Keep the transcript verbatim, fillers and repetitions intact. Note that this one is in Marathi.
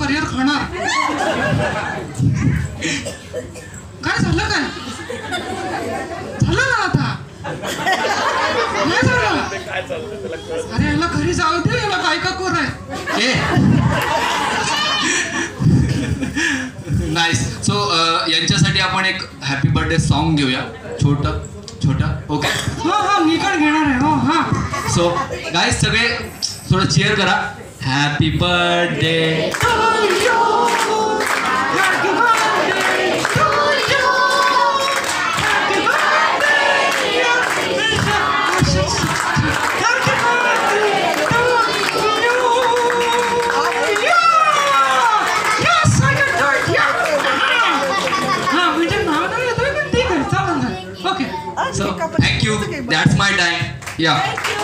करिअर खाणार. काय झालं काय झालं ना आता नाही झालं. अरे याला घरी जाऊ दे, याला बायका कोर आहे. नाईस. सो यांच्यासाठी आपण एक हॅपी बर्थडे सॉन्ग घेऊया, छोट छोटा. ओके. हा हा मी पण घेणार आहे. हो हा. सो गाईज सगळे थोडं चीअर करा. Happy birthday Okay. So, thank you. That's my time. Yeah.